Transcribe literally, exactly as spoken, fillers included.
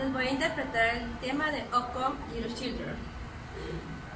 les voy a interpretar el tema de Oh Come Little Children.